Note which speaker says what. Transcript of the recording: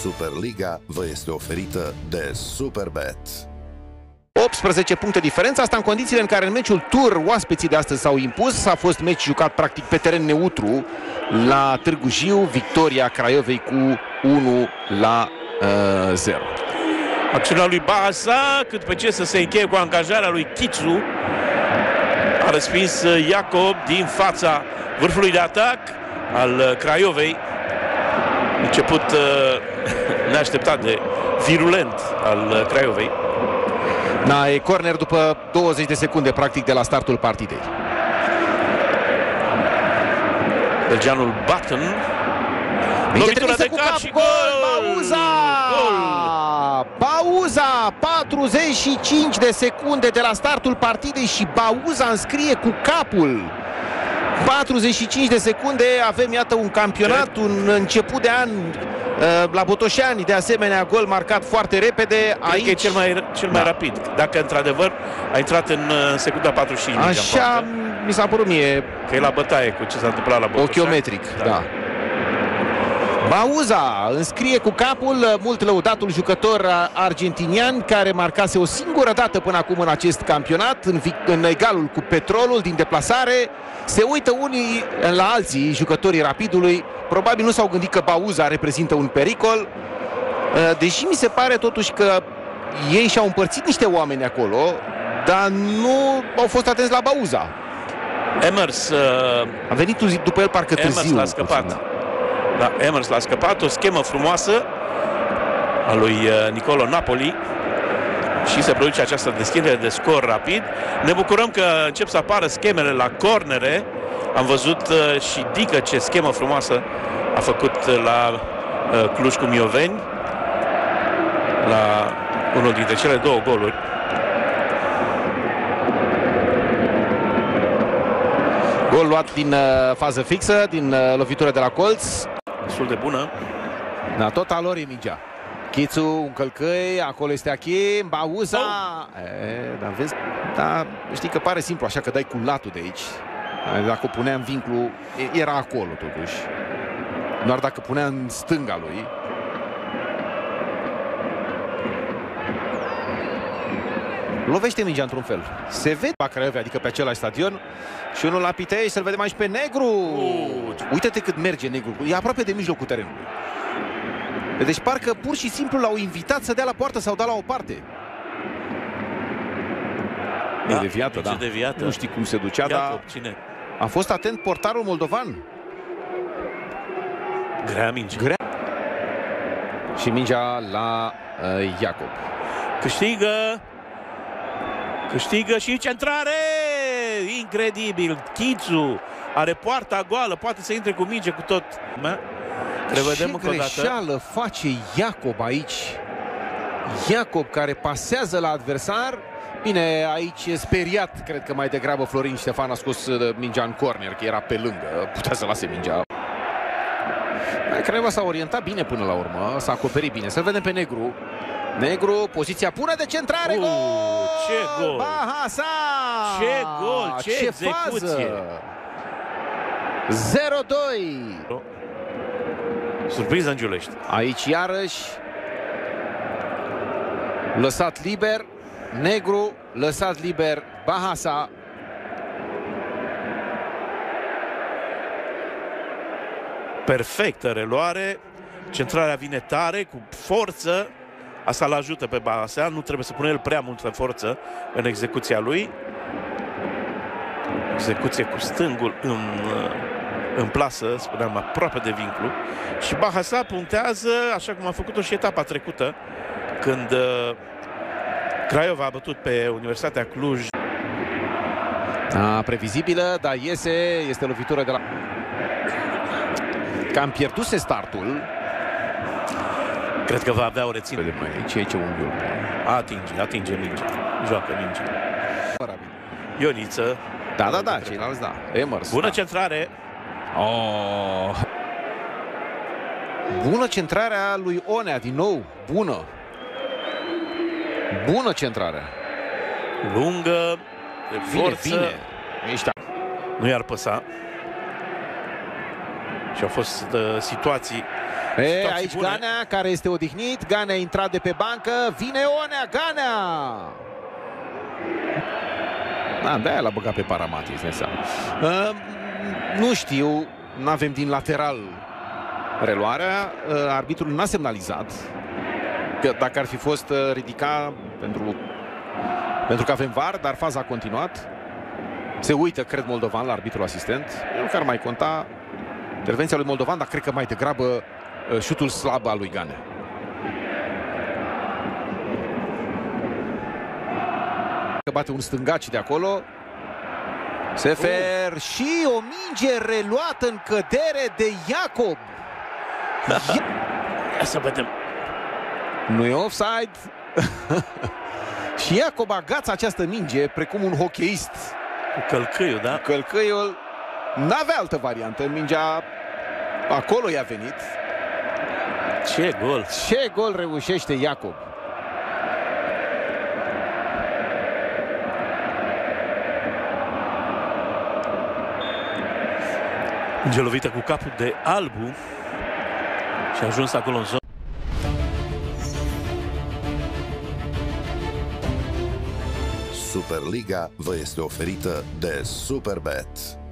Speaker 1: Superliga vă este oferită de Superbet.
Speaker 2: 18 puncte diferență, asta în condițiile în care în meciul tur oaspeții de astăzi s-au impus. A fost meci jucat practic pe teren neutru la Târgu Jiu, victoria Craiovei cu 1-0.
Speaker 3: Acțiunea lui Bahasa, cât pe ce să se încheie cu angajarea lui Chițu. A respins Iacob din fața vârfului de atac al Craiovei. Început neașteptat de virulent al Craiovei.
Speaker 2: Da, e corner după 20 de secunde practic de la startul partidei.
Speaker 3: Belgianul Button. Lovitura de cap și gol!
Speaker 2: Bauza! Bauza! 45 de secunde de la startul partidei și Bauza înscrie cu capul. 45 de secunde, avem iată un campionat, un început de an la Botoșani, de asemenea gol marcat foarte repede.
Speaker 3: Aici e cel mai rapid, dacă într-adevăr a intrat în secunda 45.
Speaker 2: Așa mi s-a părut mie.
Speaker 3: Că e la bătaie cu ce s-a întâmplat la Botoșani.
Speaker 2: Ochiometric, da. Bauza înscrie cu capul, mult lăudatul jucător argentinian care marcase o singură dată până acum în acest campionat, în egalul cu Petrolul din deplasare. Se uită unii la alții, jucătorii Rapidului. Probabil nu s-au gândit că Bauza reprezintă un pericol, deși mi se pare totuși că ei și-au împărțit niște oameni acolo, dar nu au fost atenți la Bauza.
Speaker 3: Emers
Speaker 2: a venit după el parcă târziu.
Speaker 3: Emers l-a scăpat. Da, Emers l-a scăpat, o schemă frumoasă a lui Nicolo Napoli și se produce această deschidere de scor rapid. Ne bucurăm că încep să apară schemele la cornere. Am văzut și Dică ce schemă frumoasă a făcut la Cluj cu Mioveni, la unul dintre cele două goluri.
Speaker 2: Gol luat din fază fixă, din lovitură de la colț.
Speaker 3: Destul de bună.
Speaker 2: Da, tot a lor e mingea. Chițu, un călcăi, acolo este Achim, Bauza. Dar vezi, da, știi că pare simplu așa că dai cu latul de aici. Dacă o punea în vinclu, era acolo totuși. Doar dacă punea în stânga lui. Lovește mingea într-un fel. Se vede la Craiova, adică pe același stadion. Și unul la Pitei, să-l vedem aici pe Negru. Uite-te cât merge Negru. E aproape de mijlocul terenului. Deci parcă pur și simplu l-au invitat să dea la poartă sau da la o parte.
Speaker 3: Da,
Speaker 2: deviată, da.
Speaker 3: Deviată.
Speaker 2: Nu știi cum se ducea, dar
Speaker 3: cine?
Speaker 2: A fost atent portarul moldovan.
Speaker 3: Grea minge.
Speaker 2: Grea. Și mingea la Iacob.
Speaker 3: Câștigă și centrare! Incredibil! Chițu are poarta goală, poate să intre cu minge cu tot.
Speaker 2: Ce greșeală face Iacob aici. Iacob care pasează la adversar. Bine, aici e speriat, cred că mai degrabă Florin Ștefan a scos mingea în corner, că era pe lângă, putea să lase mingea. Craiova s-a orientat bine până la urmă, s-a acoperit bine. Să-l vedem pe Negru. Negru, poziția bună de centrare, gol!
Speaker 3: Ce gol!
Speaker 2: Bahasa!
Speaker 3: Ce gol, ce execuție!
Speaker 2: 0-2!
Speaker 3: Surpriză în Giulești.
Speaker 2: Aici iarăși lăsat liber Negru, lăsat liber Bahasa.
Speaker 3: Perfectă reluare. Centrarea vine tare, cu forță. Asta îl ajută pe Bahasa. Nu trebuie să pună el prea multă forță în execuția lui. Execuție cu stângul în plasă, spuneam, aproape de vinclu. Și Bahasa punctează, așa cum a făcut-o și etapa trecută, când Craiova a bătut pe Universitatea Cluj.
Speaker 2: Previzibilă, dar iese, este lovitură de la... Cam pierduse startul.
Speaker 3: Cred că va avea o reținere.
Speaker 2: Ce unghiul?
Speaker 3: Atinge minge. Joacă minge. Ioniță.
Speaker 2: Da, ceilalți da. Emers.
Speaker 3: Bună centrare.
Speaker 2: Bună centrarea lui Onea, din nou. Bună centrarea.
Speaker 3: Lungă, de forță.
Speaker 2: Vine.
Speaker 3: Nu i-ar păsa. Și au fost situații
Speaker 2: Aici
Speaker 3: bune.
Speaker 2: Ganea, care este odihnit. Ganea a intrat de pe bancă. Vine Onea, Ganea! De-aia l-a băgat pe Paramatis, ne seama. Nu știu, nu avem din lateral reluarea. Arbitrul n-a semnalizat că dacă ar fi fost ridicat pentru că avem VAR, dar faza a continuat. Se uită, cred, Moldovan la arbitrul asistent. Nu că ar mai conta intervenția lui Moldovan, dar cred că mai degrabă șutul slab al lui Ganea. Că bate un stângaci de acolo. Sefer și o minge reluată în cădere de Iacob.
Speaker 3: Ia să vedem.
Speaker 2: Nu e offside. Și Iacob agață această minge precum un hocheist.
Speaker 3: Cu călcâiul, da?
Speaker 2: Călcâiul n-avea altă variantă. Mingea acolo i-a venit.
Speaker 3: Ce gol!
Speaker 2: Ce gol reușește Iacob!
Speaker 3: Minge lovită cu capul de Albu și a ajuns acolo în zonă.
Speaker 1: Superliga vă este oferită de Superbet.